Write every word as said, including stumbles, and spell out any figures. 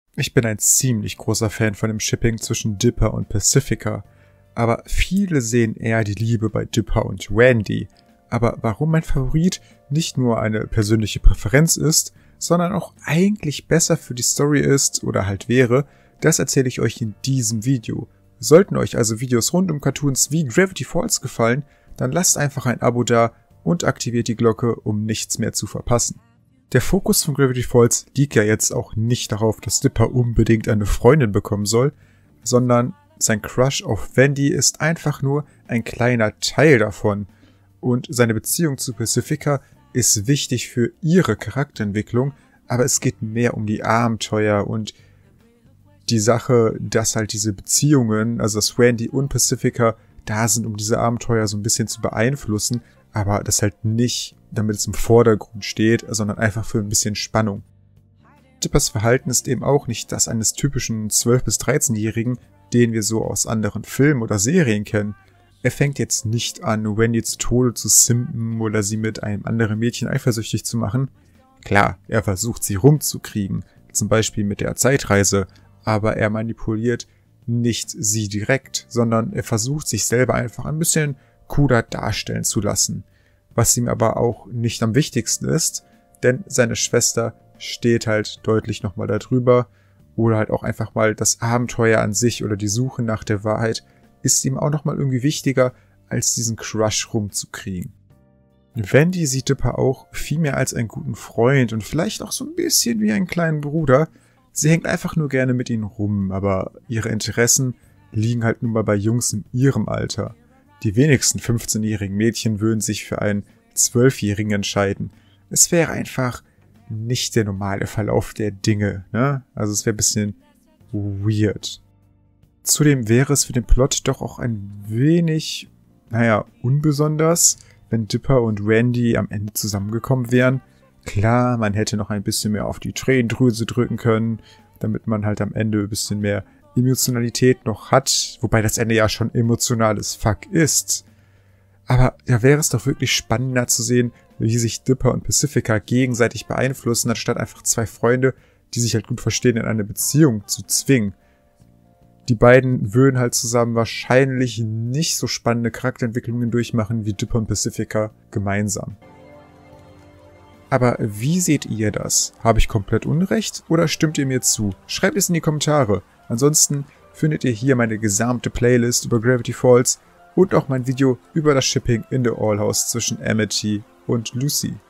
Ich bin ein ziemlich großer Fan von dem Shipping zwischen Dipper und Pacifica, aber viele sehen eher die Liebe bei Dipper und Randy. Aber warum mein Favorit nicht nur eine persönliche Präferenz ist, sondern auch eigentlich besser für die Story ist oder halt wäre, das erzähle ich euch in diesem Video. Sollten euch also Videos rund um Cartoons wie Gravity Falls gefallen, dann lasst einfach ein Abo da und aktiviert die Glocke, um nichts mehr zu verpassen. Der Fokus von Gravity Falls liegt ja jetzt auch nicht darauf, dass Dipper unbedingt eine Freundin bekommen soll, sondern sein Crush auf Wendy ist einfach nur ein kleiner Teil davon. Und seine Beziehung zu Pacifica ist wichtig für ihre Charakterentwicklung, aber es geht mehr um die Abenteuer und die Sache, dass halt diese Beziehungen, also dass Randy und Pacifica da sind, um diese Abenteuer so ein bisschen zu beeinflussen, aber das halt nicht, damit es im Vordergrund steht, sondern einfach für ein bisschen Spannung. Dippers Verhalten ist eben auch nicht das eines typischen zwölf- bis dreizehnjährigen, den wir so aus anderen Filmen oder Serien kennen. Er fängt jetzt nicht an, Wendy zu Tode zu simpen oder sie mit einem anderen Mädchen eifersüchtig zu machen. Klar, er versucht sie rumzukriegen, zum Beispiel mit der Zeitreise, aber er manipuliert nicht sie direkt, sondern er versucht sich selber einfach ein bisschen cooler darstellen zu lassen. Was ihm aber auch nicht am wichtigsten ist, denn seine Schwester steht halt deutlich nochmal darüber oder halt auch einfach mal das Abenteuer an sich oder die Suche nach der Wahrheit ist ihm auch nochmal irgendwie wichtiger, als diesen Crush rumzukriegen. Wendy sieht Dipper auch viel mehr als einen guten Freund und vielleicht auch so ein bisschen wie einen kleinen Bruder. Sie hängt einfach nur gerne mit ihm rum, aber ihre Interessen liegen halt nun mal bei Jungs in ihrem Alter. Die wenigsten fünfzehnjährigen Mädchen würden sich für einen zwölfjährigen entscheiden. Es wäre einfach nicht der normale Verlauf der Dinge, ne? Also es wäre ein bisschen weird. Zudem wäre es für den Plot doch auch ein wenig, naja, unbesonders, wenn Dipper und Randy am Ende zusammengekommen wären. Klar, man hätte noch ein bisschen mehr auf die Tränendrüse drücken können, damit man halt am Ende ein bisschen mehr Emotionalität noch hat, wobei das Ende ja schon emotionales Fuck ist. Aber da wäre es doch wirklich spannender zu sehen, wie sich Dipper und Pacifica gegenseitig beeinflussen, anstatt einfach zwei Freunde, die sich halt gut verstehen, in eine Beziehung zu zwingen. Die beiden würden halt zusammen wahrscheinlich nicht so spannende Charakterentwicklungen durchmachen wie Dipper und Pacifica gemeinsam. Aber wie seht ihr das? Habe ich komplett Unrecht oder stimmt ihr mir zu? Schreibt es in die Kommentare. Ansonsten findet ihr hier meine gesamte Playlist über Gravity Falls und auch mein Video über das Shipping in The All House zwischen Amity und Lucy.